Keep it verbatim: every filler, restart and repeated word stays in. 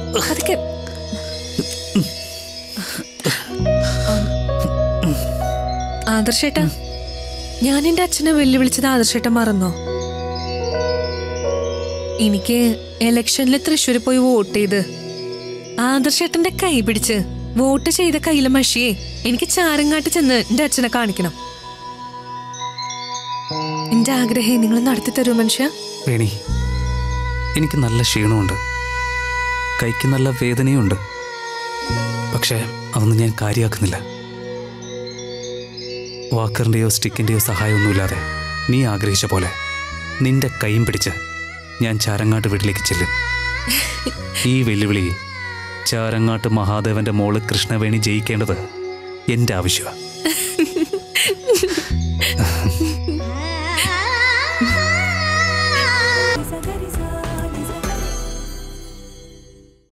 അതൊക്കെ ആദർശേട്ടാ, ഞാൻ എന്റെ അച്ഛനെ വെല്ലുവിളിച്ചത് ആദർശേട്ടൻ മറന്നോ? എനിക്ക് ഇലക്ഷനിൽ തൃശ്ശൂർ പോയി വോട്ട് ചെയ്ത് ആദർശേട്ടന്റെ കൈ പിടിച്ച് വോട്ട് ചെയ്ത കയ്യിലെ മഷിയെ എനിക്ക് ചാരങ്ങാട്ട് ചെന്ന് എന്റെ അച്ഛനെ കാണിക്കണം. എന്റെ ആഗ്രഹം നിങ്ങൾ നടത്തി തരൂ മനുഷ്യ. വേണി, എനിക്ക് നല്ല ക്ഷീണമുണ്ട്, കൈക്ക് നല്ല വേദനയുണ്ട്. പക്ഷേ അതൊന്നും ഞാൻ കാര്യമാക്കുന്നില്ല. വാക്കറിൻ്റെയോ സ്റ്റിക്കിൻ്റെയോ സഹായമൊന്നുമില്ലാതെ നീ ആഗ്രഹിച്ച പോലെ നിന്റെ കൈയും പിടിച്ച് ഞാൻ ചാരങ്ങാട്ട് വീട്ടിലേക്ക് ചെല്ലും. ഈ വെല്ലുവിളി ചാരങ്ങാട്ട് മഹാദേവന്റെ മോള് കൃഷ്ണവേണി ജയിക്കേണ്ടത് എൻ്റെ ആവശ്യമാണ്.